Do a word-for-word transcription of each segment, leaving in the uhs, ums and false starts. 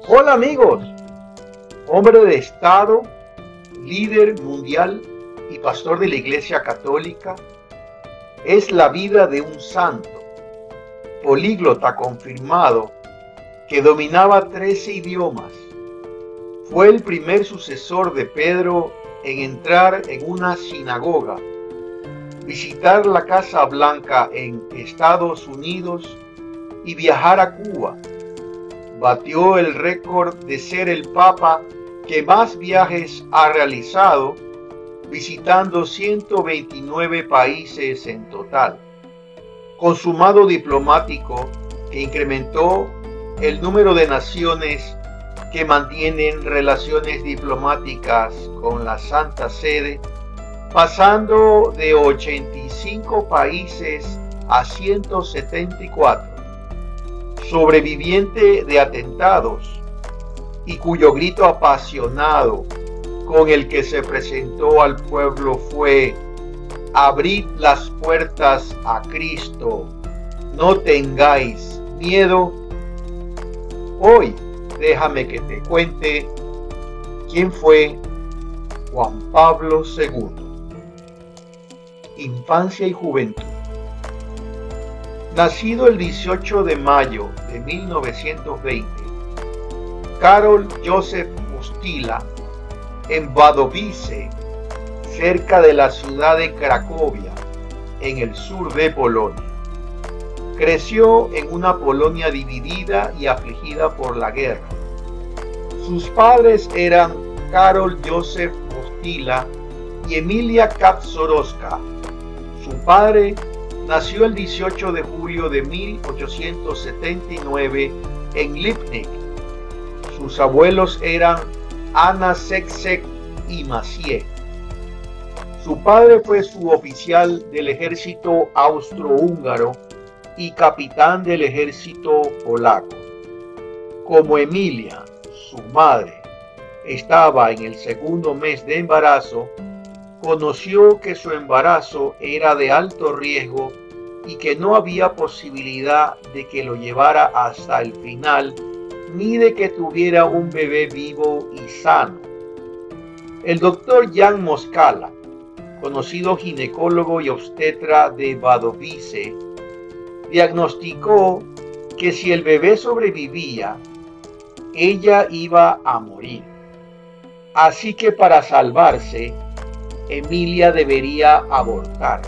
Hola amigos, hombre de Estado, líder mundial y pastor de la Iglesia Católica, es la vida de un santo, políglota confirmado, que dominaba trece idiomas. Fue el primer sucesor de Pedro en entrar en una sinagoga, visitar la Casa Blanca en Estados Unidos y viajar a Cuba. Batió el récord de ser el Papa que más viajes ha realizado, visitando ciento veintinueve países en total. Consumado diplomático que incrementó el número de naciones que mantienen relaciones diplomáticas con la Santa Sede, pasando de ochenta y cinco países a ciento setenta y cuatro. Sobreviviente de atentados y cuyo grito apasionado con el que se presentó al pueblo fue: abrid las puertas a Cristo, no tengáis miedo. Hoy déjame que te cuente quién fue Juan Pablo segundo. Infancia y juventud. Nacido el dieciocho de mayo de mil novecientos veinte, Karol Józef Wojtyła, en Wadowice, cerca de la ciudad de Cracovia, en el sur de Polonia. Creció en una Polonia dividida y afligida por la guerra. Sus padres eran Karol Józef Wojtyła y Emilia Kaczorowska. Su padre nació el dieciocho de julio de mil ochocientos setenta y nueve en Lipnik. Sus abuelos eran Anna Szewczuk y Maciej. Su padre fue suboficial del ejército austrohúngaro y capitán del ejército polaco. Como Emilia, su madre, estaba en el segundo mes de embarazo, conoció que su embarazo era de alto riesgo y que no había posibilidad de que lo llevara hasta el final, ni de que tuviera un bebé vivo y sano. El doctor Jan Moskala, conocido ginecólogo y obstetra de Wadowice, diagnosticó que si el bebé sobrevivía, ella iba a morir. Así que para salvarse, Emilia debería abortar.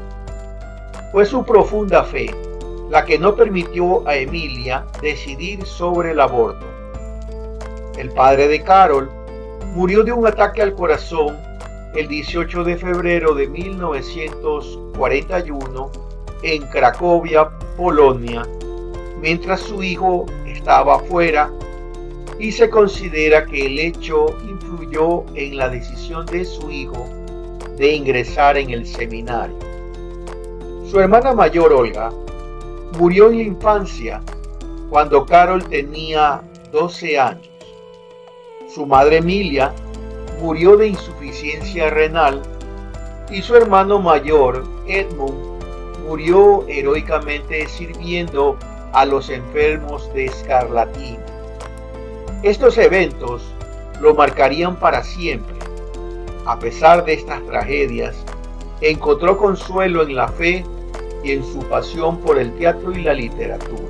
Fue su profunda fe la que no permitió a Emilia decidir sobre el aborto. El padre de Karol murió de un ataque al corazón el dieciocho de febrero de mil novecientos cuarenta y uno en Cracovia, Polonia, mientras su hijo estaba afuera, y se considera que el hecho influyó en la decisión de su hijo de ingresar en el seminario. Su hermana mayor, Olga, murió en la infancia cuando Karol tenía doce años. Su madre Emilia murió de insuficiencia renal y su hermano mayor, Edmund, murió heroicamente sirviendo a los enfermos de escarlatina. Estos eventos lo marcarían para siempre. A pesar de estas tragedias, encontró consuelo en la fe y en su pasión por el teatro y la literatura.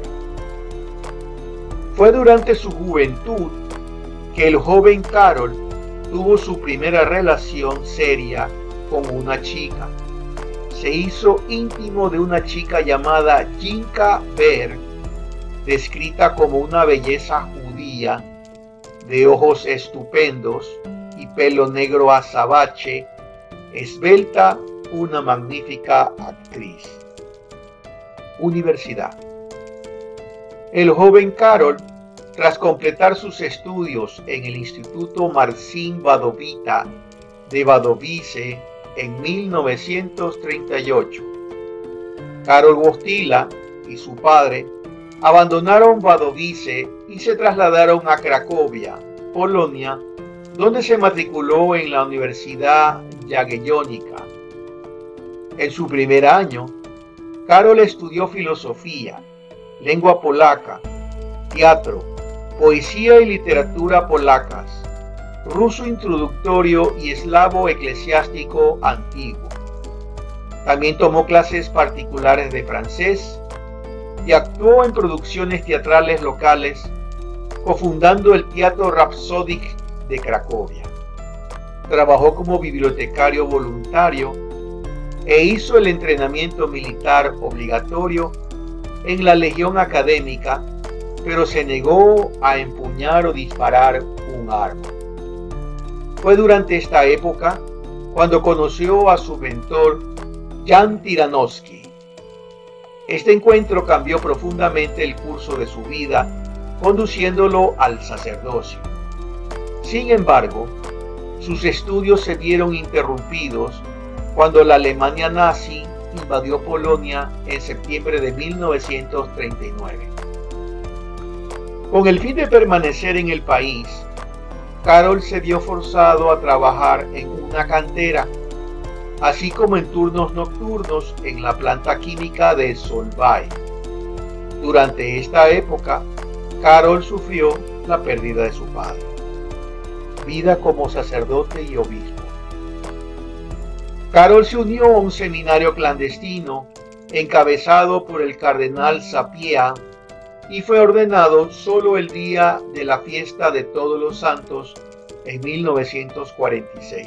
Fue durante su juventud que el joven Karol tuvo su primera relación seria con una chica. Se hizo íntimo de una chica llamada Jinka Berg, descrita como una belleza judía, de ojos estupendos y pelo negro azabache, esbelta, una magnífica actriz. Universidad. El joven Karol, tras completar sus estudios en el Instituto Marcin Wadowita de Wadowice en mil novecientos treinta y ocho, Karol Wojtyła y su padre abandonaron Wadowice y se trasladaron a Cracovia, Polonia, donde se matriculó en la Universidad Jagiellonica. En su primer año, Karol estudió filosofía, lengua polaca, teatro, poesía y literatura polacas, ruso introductorio y eslavo eclesiástico antiguo. También tomó clases particulares de francés y actuó en producciones teatrales locales, cofundando el Teatro Rhapsodic de Cracovia. Trabajó como bibliotecario voluntario e hizo el entrenamiento militar obligatorio en la Legión Académica, pero se negó a empuñar o disparar un arma. Fue durante esta época cuando conoció a su mentor Jan Tyranowski. Este encuentro cambió profundamente el curso de su vida, conduciéndolo al sacerdocio. Sin embargo, sus estudios se vieron interrumpidos cuando la Alemania nazi invadió Polonia en septiembre de mil novecientos treinta y nueve. Con el fin de permanecer en el país, Karol se vio forzado a trabajar en una cantera, así como en turnos nocturnos en la planta química de Solvay. Durante esta época, Karol sufrió la pérdida de su padre. Vida como sacerdote y obispo. Karol se unió a un seminario clandestino encabezado por el cardenal Sapieha y fue ordenado solo el día de la fiesta de Todos los Santos en mil novecientos cuarenta y seis.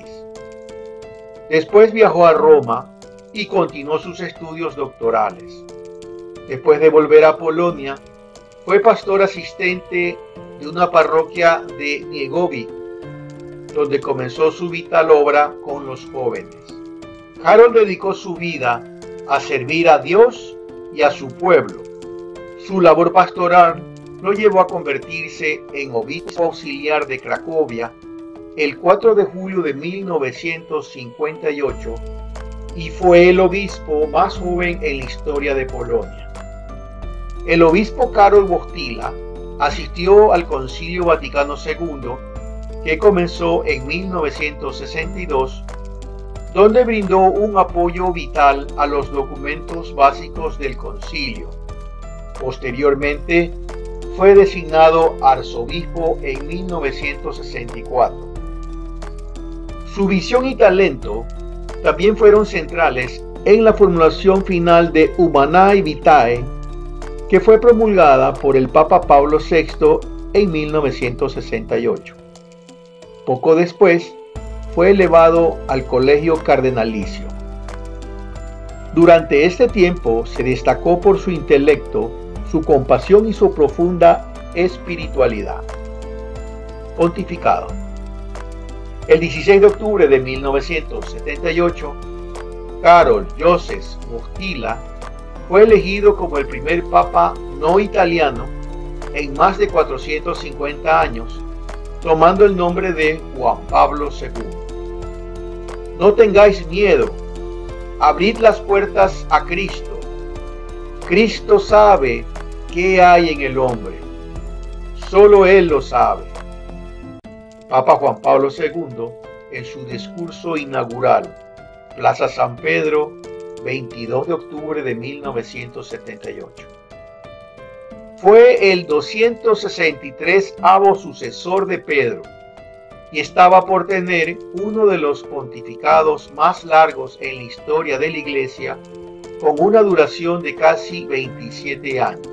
Después viajó a Roma y continuó sus estudios doctorales. Después de volver a Polonia, fue pastor asistente de una parroquia de Niegowic, donde comenzó su vital obra con los jóvenes. Karol dedicó su vida a servir a Dios y a su pueblo. Su labor pastoral lo llevó a convertirse en obispo auxiliar de Cracovia el cuatro de julio de mil novecientos cincuenta y ocho y fue el obispo más joven en la historia de Polonia. El obispo Karol Wojtyła asistió al Concilio Vaticano segundo, que comenzó en mil novecientos sesenta y dos, donde brindó un apoyo vital a los documentos básicos del concilio. Posteriormente, fue designado arzobispo en mil novecientos sesenta y cuatro. Su visión y talento también fueron centrales en la formulación final de Humanae Vitae, que fue promulgada por el Papa Pablo sexto en mil novecientos sesenta y ocho. Poco después, fue elevado al colegio cardenalicio. Durante este tiempo se destacó por su intelecto, su compasión y su profunda espiritualidad. Pontificado. El dieciséis de octubre de mil novecientos setenta y ocho, Karol Józef Wojtyła fue elegido como el primer papa no italiano en más de cuatrocientos cincuenta años, tomando el nombre de Juan Pablo segundo. No tengáis miedo, abrid las puertas a Cristo. Cristo sabe qué hay en el hombre, solo Él lo sabe. Papa Juan Pablo segundo, en su discurso inaugural, Plaza San Pedro, veintidós de octubre de mil novecientos setenta y ocho. Fue el doscientos sesenta y tres avo sucesor de Pedro y estaba por tener uno de los pontificados más largos en la historia de la Iglesia, con una duración de casi veintisiete años.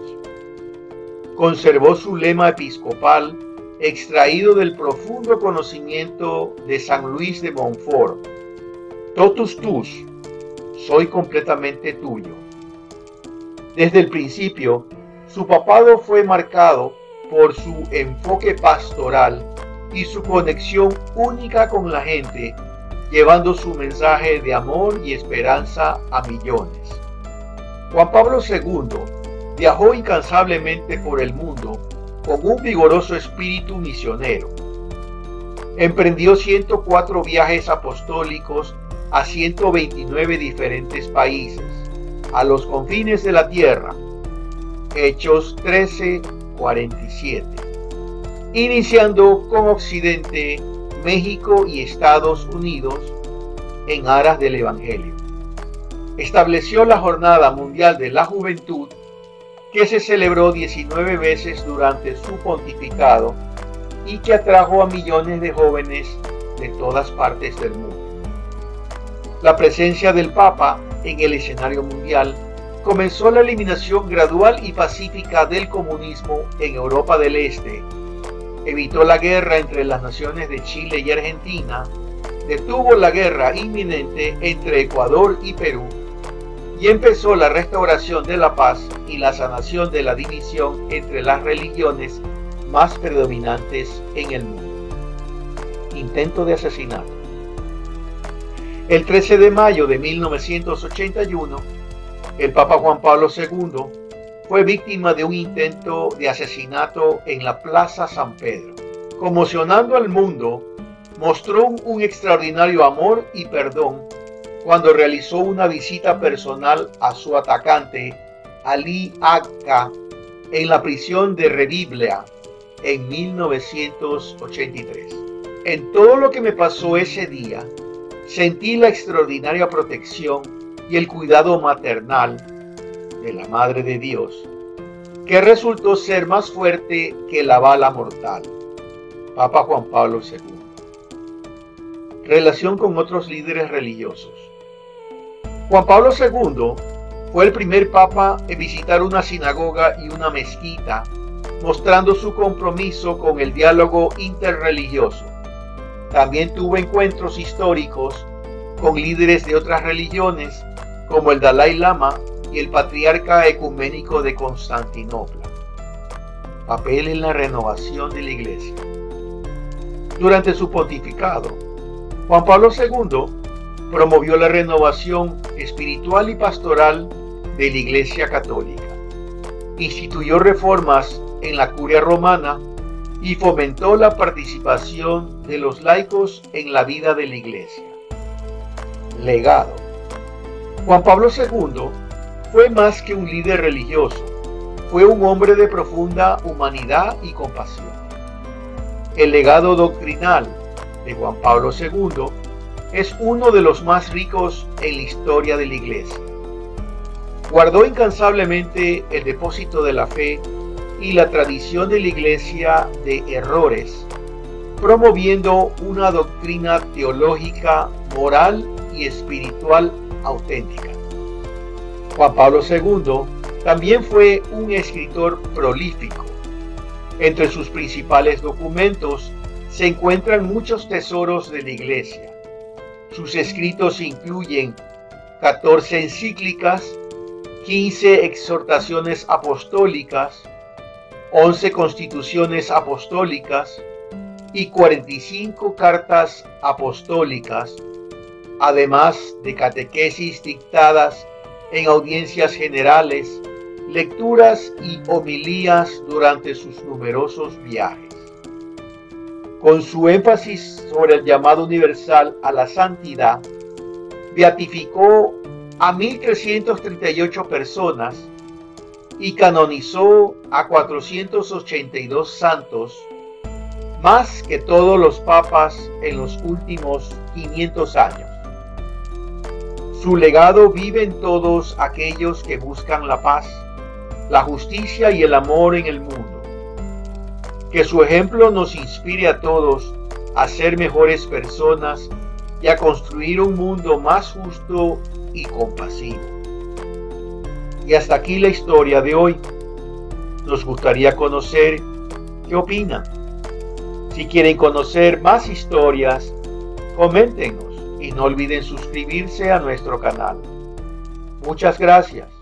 Conservó su lema episcopal extraído del profundo conocimiento de San Luis de Montfort: Totus tus, soy completamente tuyo. Desde el principio, su papado fue marcado por su enfoque pastoral y su conexión única con la gente, llevando su mensaje de amor y esperanza a millones. Juan Pablo segundo viajó incansablemente por el mundo con un vigoroso espíritu misionero. Emprendió ciento cuatro viajes apostólicos a ciento veintinueve diferentes países, a los confines de la tierra. Hechos trece, cuarenta y siete. Iniciando con Occidente, México y Estados Unidos en aras del Evangelio. Estableció la Jornada Mundial de la Juventud, que se celebró diecinueve veces durante su pontificado y que atrajo a millones de jóvenes de todas partes del mundo. La presencia del Papa en el escenario mundial comenzó la eliminación gradual y pacífica del comunismo en Europa del Este, evitó la guerra entre las naciones de Chile y Argentina, detuvo la guerra inminente entre Ecuador y Perú y empezó la restauración de la paz y la sanación de la división entre las religiones más predominantes en el mundo. Intento de asesinato. El trece de mayo de mil novecientos ochenta y uno, el Papa Juan Pablo segundo fue víctima de un intento de asesinato en la Plaza San Pedro. Conmocionando al mundo, mostró un extraordinario amor y perdón cuando realizó una visita personal a su atacante, Ali Agca, en la prisión de Reviblia en mil novecientos ochenta y tres. En todo lo que me pasó ese día, sentí la extraordinaria protección y el cuidado maternal de la Madre de Dios, que resultó ser más fuerte que la bala mortal. Papa Juan Pablo segundo. Relación con otros líderes religiosos. Juan Pablo segundo fue el primer papa en visitar una sinagoga y una mezquita, mostrando su compromiso con el diálogo interreligioso. También tuvo encuentros históricos con líderes de otras religiones, como el Dalai Lama y el Patriarca Ecuménico de Constantinopla. Papel en la renovación de la Iglesia. Durante su pontificado, Juan Pablo segundo promovió la renovación espiritual y pastoral de la Iglesia Católica. Instituyó reformas en la curia romana y fomentó la participación de los laicos en la vida de la Iglesia. Legado. Juan Pablo segundo fue más que un líder religioso, fue un hombre de profunda humanidad y compasión. El legado doctrinal de Juan Pablo segundo es uno de los más ricos en la historia de la Iglesia. Guardó incansablemente el depósito de la fe y la tradición de la Iglesia de errores, promoviendo una doctrina teológica, moral y espiritual auténtica. Juan Pablo segundo también fue un escritor prolífico. Entre sus principales documentos se encuentran muchos tesoros de la Iglesia. Sus escritos incluyen catorce encíclicas, quince exhortaciones apostólicas, once constituciones apostólicas y cuarenta y cinco cartas apostólicas, además de catequesis dictadas en audiencias generales, lecturas y homilías durante sus numerosos viajes. Con su énfasis sobre el llamado universal a la santidad, beatificó a mil trescientas treinta y ocho personas y canonizó a cuatrocientos ochenta y dos santos, más que todos los papas en los últimos quinientos años. Su legado vive en todos aquellos que buscan la paz, la justicia y el amor en el mundo. Que su ejemplo nos inspire a todos a ser mejores personas y a construir un mundo más justo y compasivo. Y hasta aquí la historia de hoy. Nos gustaría conocer qué opinan. Si quieren conocer más historias, coméntenos y no olviden suscribirse a nuestro canal. Muchas gracias.